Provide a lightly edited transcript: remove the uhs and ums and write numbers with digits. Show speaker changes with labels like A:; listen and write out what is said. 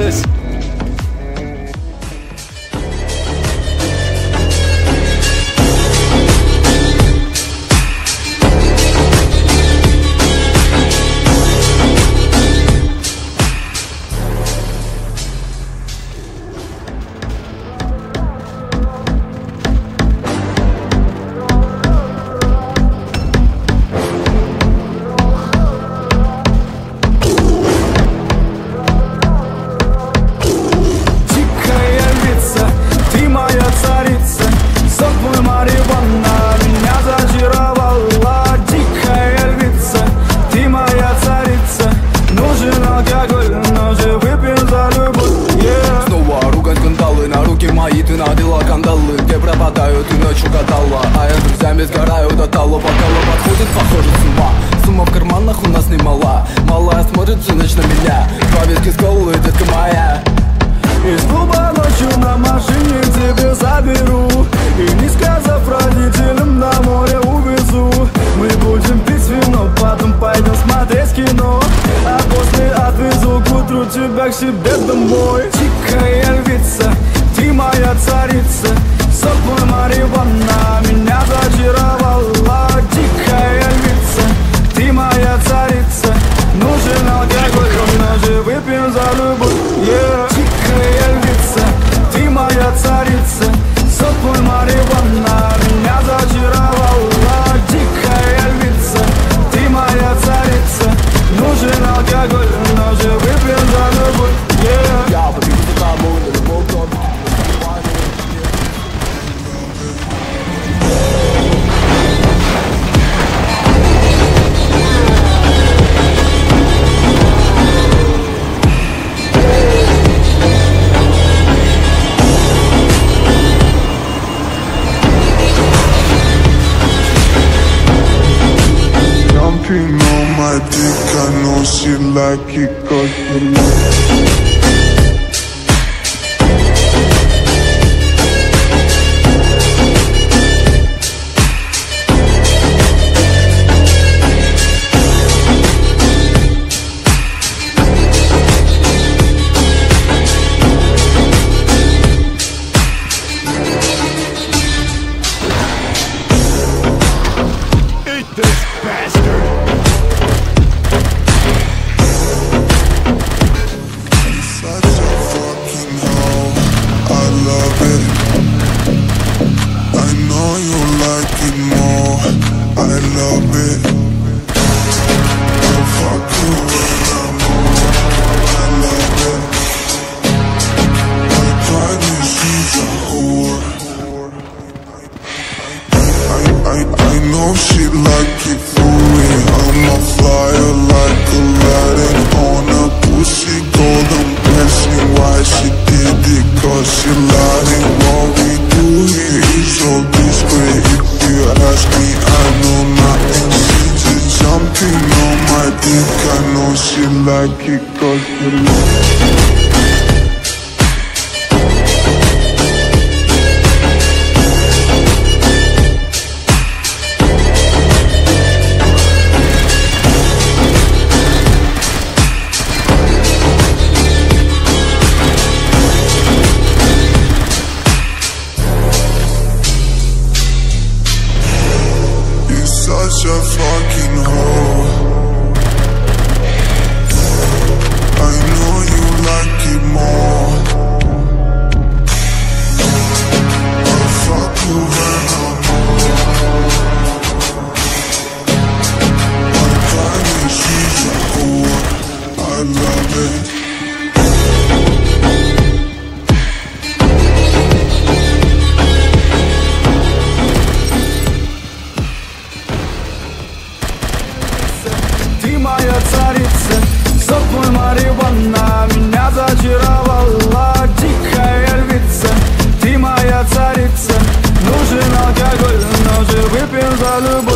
A: получилось.
B: Ты надела кандалы, где пропадаю, ты ночью катала. А я с друзьями сгораю до талу, бокалы подходит, похоже, с ума. Сумма в карманах у нас немала. Малая смотрит всю ночь на меня. Два виски с колы, детка моя.
C: Из клуба ночью на машине к тебе заберу и, не сказав родителям, на море увезу. Мы будем пить вино, потом пойдем смотреть кино, а после отвезу к утру тебя к себе домой. Дикая львица, ты моя царица, сок мой марихуана меня зачаровала. Дикая львица, ты моя царица, нужен алкоголь, но же выпьем за любовь, yeah. Дикая львица, ты моя царица, сок мой марихуана меня зачаровала. Дикая львица, ты моя царица, нужен алкоголь, но же выпьем за любовь, yeah.
B: Я побегу за тобой на любовь, но
D: jumping on my dick, I know she like it 'cause she like it.
C: Нужен алкоголь, но же выпьем за любовь.